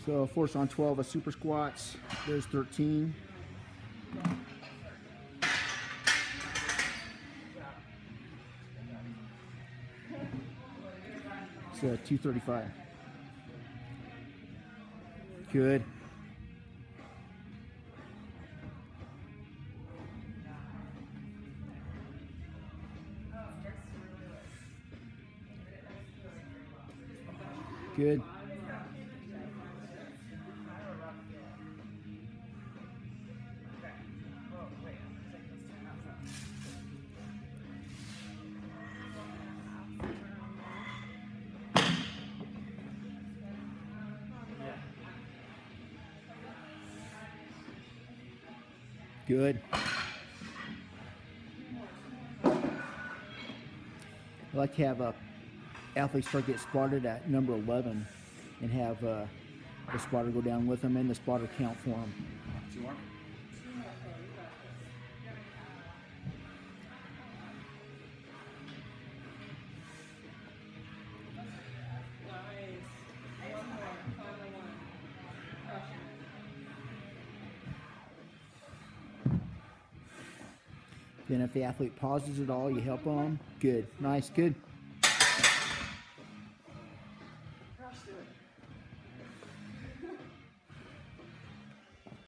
So force on 12 of super squats. There's 13. So 235. Good. Good. Good. I like to have athletes start get spotted at number 11 and have the spotter go down with them and the spotter count for them. Two more. Then if the athlete pauses at all, you help them. Good. Nice. Good.